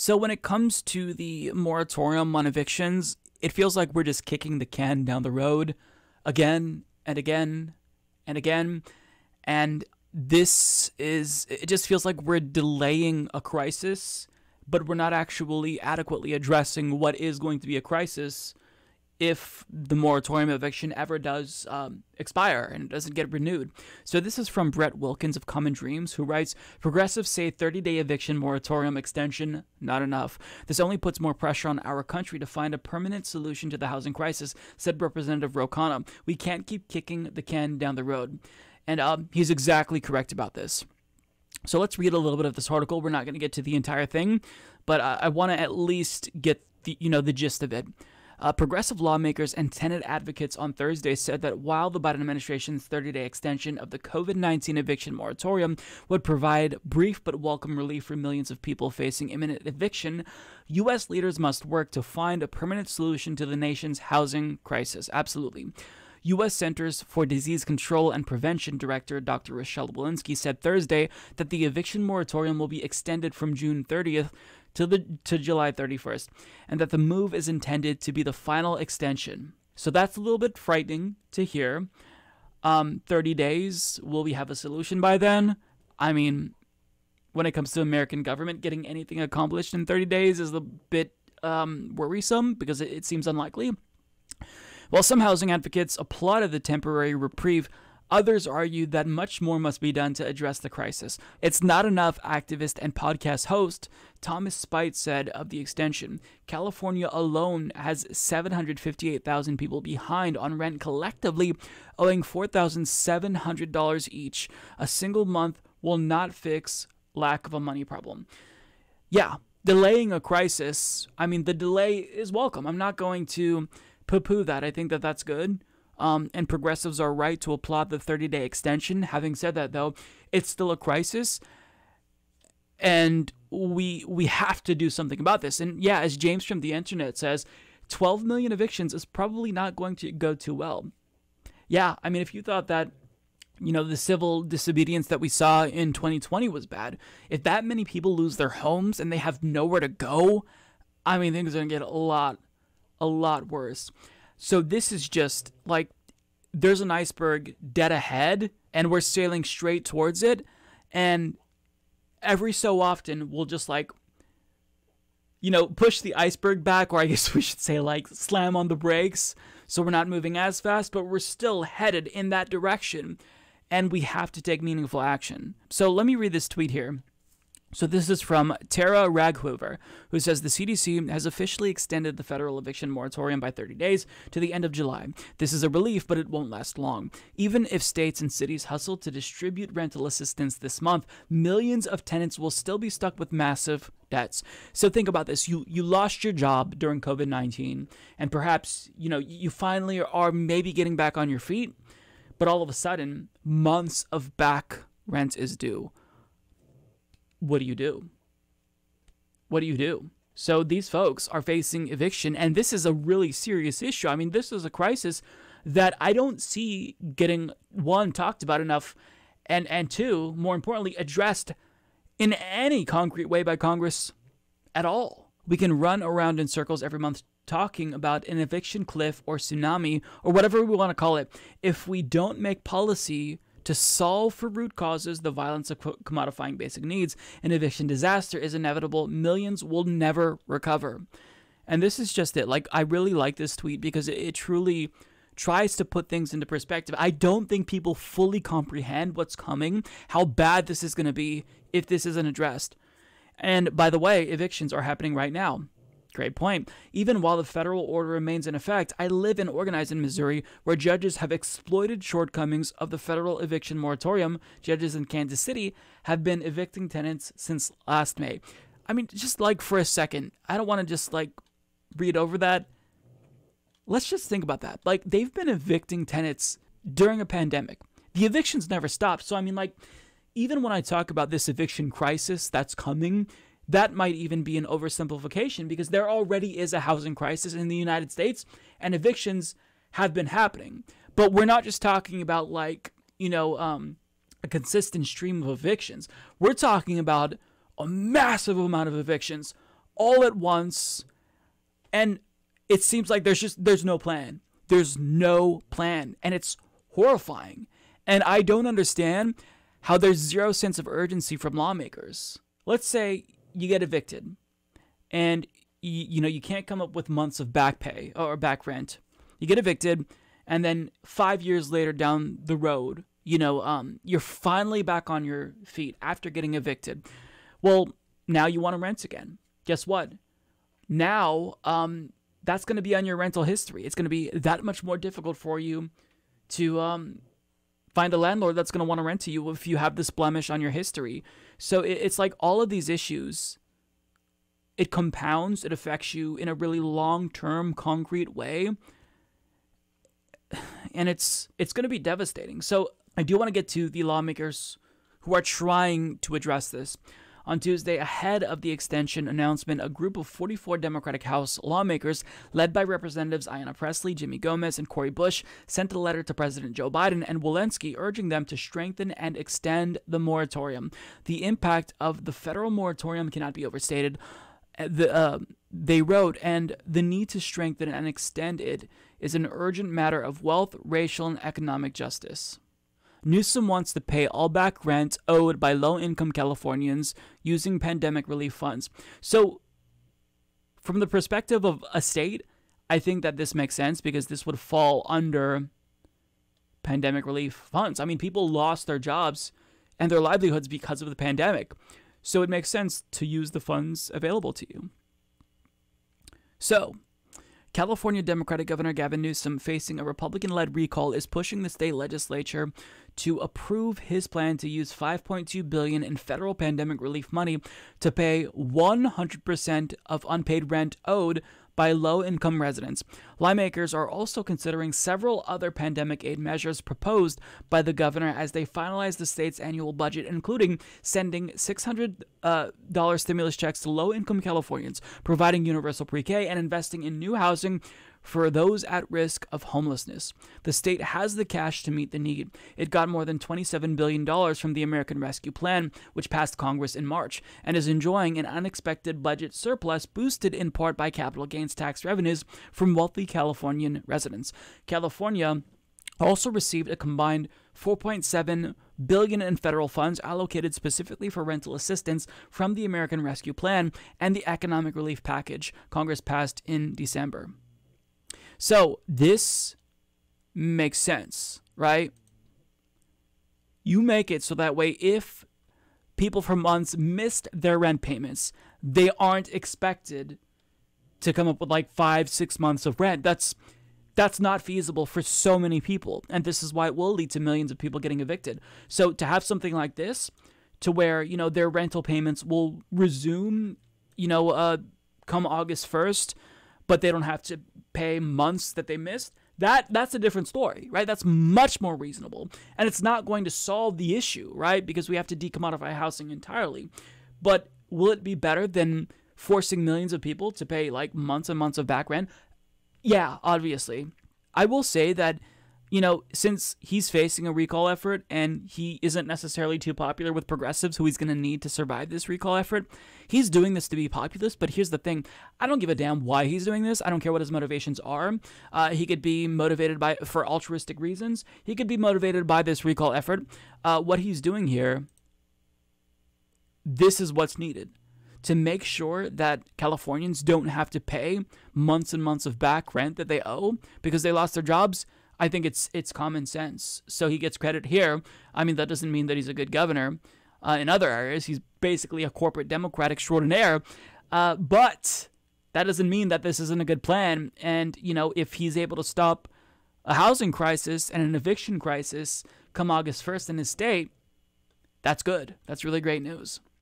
So when it comes to the moratorium on evictions, it feels like we're just kicking the can down the road again and again and again. And it just feels like we're delaying a crisis, but we're not actually adequately addressing what is going to be a crisis if the moratorium eviction ever does expire and it doesn't get renewed. So this is from Brett Wilkins of Common Dreams, who writes, progressives say 30-day eviction moratorium extension, not enough. This only puts more pressure on our country to find a permanent solution to the housing crisis, said Representative Rokana. We can't keep kicking the can down the road. And he's exactly correct about this. So let's read a little bit of this article. We're not going to get to the entire thing, but I want to at least get the gist of it. Progressive lawmakers and tenant advocates on Thursday said that while the Biden administration's 30-day extension of the COVID-19 eviction moratorium would provide brief but welcome relief for millions of people facing imminent eviction, U.S. leaders must work to find a permanent solution to the nation's housing crisis. Absolutely. U.S. Centers for Disease Control and Prevention Director Dr. Rochelle Walensky said Thursday that the eviction moratorium will be extended from June 30th to July 31st, and that the move is intended to be the final extension. So that's a little bit frightening to hear. 30 days, will we have a solution by then? I mean, when it comes to American government, getting anything accomplished in 30 days is a bit worrisome because it seems unlikely. While some housing advocates applauded the temporary reprieve, others argued that much more must be done to address the crisis. It's not enough, activist and podcast host Thomas Spite said of the extension. California alone has 758,000 people behind on rent, collectively owing $4,700 each. A single month will not fix lack of a money problem. Yeah, delaying a crisis, I mean, the delay is welcome. I'm not going to poo-poo that. I think that that's good. And progressives are right to applaud the 30-day extension. Having said that, though, it's still a crisis, and we have to do something about this. And yeah, as James from the internet says, 12 million evictions is probably not going to go too well. Yeah, I mean, if you thought that, the civil disobedience that we saw in 2020 was bad, if that many people lose their homes and they have nowhere to go, I mean, things are going to get a lot worse. So this is just like there's an iceberg dead ahead and we're sailing straight towards it. And every so often we'll just push the iceberg back, or I guess we should say slam on the brakes so we're not moving as fast, but we're still headed in that direction and we have to take meaningful action. So let me read this tweet here. So this is from Tara Raghoover, who says the CDC has officially extended the federal eviction moratorium by 30 days to the end of July. This is a relief, but it won't last long. Even if states and cities hustle to distribute rental assistance this month, millions of tenants will still be stuck with massive debts. So think about this. You lost your job during COVID-19, and perhaps, you finally are maybe getting back on your feet, but all of a sudden, months of back rent is due. What do you do? What do you do? So these folks are facing eviction, and this is a really serious issue. I mean, this is a crisis that I don't see getting, one, talked about enough, and two, more importantly, addressed in any concrete way by Congress at all. We can run around in circles every month talking about an eviction cliff or tsunami or whatever we want to call it. If we don't make policy to solve for root causes, the violence of commodifying basic needs, an eviction disaster is inevitable. Millions will never recover. And this is just it. I really like this tweet because it truly tries to put things into perspective. I don't think people fully comprehend what's coming, how bad this is going to be if this isn't addressed. And by the way, evictions are happening right now. Great point. Even while the federal order remains in effect, I live and organize in Missouri, where judges have exploited shortcomings of the federal eviction moratorium. Judges in Kansas City have been evicting tenants since last May. I mean, just for a second, I don't want to just read over that. Let's just think about that. They've been evicting tenants during a pandemic. The evictions never stopped. So I mean, even when I talk about this eviction crisis that's coming, that might even be an oversimplification because there already is a housing crisis in the United States and evictions have been happening. But we're not just talking about a consistent stream of evictions. We're talking about a massive amount of evictions all at once, and it seems like there's no plan. There's no plan, and it's horrifying. And I don't understand how there's zero sense of urgency from lawmakers. Let's say you get evicted, and you can't come up with months of back pay or back rent. You get evicted, and then 5 years later down the road, you're finally back on your feet after getting evicted. Well, now you want to rent again. Guess what? Now, that's going to be on your rental history. It's going to be that much more difficult for you to find a landlord that's going to want to rent to you if you have this blemish on your history. So it's like all of these issues, it compounds, it affects you in a really long-term, concrete way. And it's going to be devastating. So I do want to get to the lawmakers who are trying to address this. On Tuesday, ahead of the extension announcement, a group of 44 Democratic House lawmakers, led by Representatives Ayanna Pressley, Jimmy Gomez, and Cori Bush, sent a letter to President Joe Biden and Walensky urging them to strengthen and extend the moratorium. The impact of the federal moratorium cannot be overstated. They wrote, and the need to strengthen and extend it is an urgent matter of wealth, racial, and economic justice. Newsom wants to pay all back rent owed by low-income Californians using pandemic relief funds. So, from the perspective of a state, I think that this makes sense because this would fall under pandemic relief funds. I mean, people lost their jobs and their livelihoods because of the pandemic. So it makes sense to use the funds available to you. So, California Democratic Governor Gavin Newsom, facing a Republican-led recall, is pushing the state legislature to approve his plan to use $5.2 billion in federal pandemic relief money to pay 100% of unpaid rent owed by low-income residents. Lawmakers are also considering several other pandemic aid measures proposed by the governor as they finalize the state's annual budget, including sending $600 stimulus checks to low-income Californians, providing universal pre-K, and investing in new housing for those at risk of homelessness. The state has the cash to meet the need. It got more than $27 billion from the American Rescue Plan, which passed Congress in March, and is enjoying an unexpected budget surplus boosted in part by capital gains tax revenues from wealthy Californian residents. California also received a combined $4.7 billion in federal funds allocated specifically for rental assistance from the American Rescue Plan and the economic relief package Congress passed in December. So this makes sense, right? You make it so that way if people for months missed their rent payments, they aren't expected to come up with like 5-6 months of rent. That's not feasible for so many people. And this is why it will lead to millions of people getting evicted. So to have something like this to where, their rental payments will resume, come August 1st, but they don't have to pay months that they missed, that's a different story, right? That's much more reasonable. And it's not going to solve the issue, right? Because we have to decommodify housing entirely. But will it be better than forcing millions of people to pay like months and months of back rent? Yeah, obviously. I will say that, since he's facing a recall effort and he isn't necessarily too popular with progressives who he's going to need to survive this recall effort, he's doing this to be populist. But here's the thing. I don't give a damn why he's doing this. I don't care what his motivations are. He could be motivated for altruistic reasons. He could be motivated by this recall effort. What he's doing here, this is what's needed to make sure that Californians don't have to pay months and months of back rent that they owe because they lost their jobs. I think it's common sense. So he gets credit here. I mean, that doesn't mean that he's a good governor. In other areas, he's basically a corporate Democrat extraordinaire. But that doesn't mean that this isn't a good plan. And, if he's able to stop a housing crisis and an eviction crisis come August 1st in his state, that's good. That's really great news.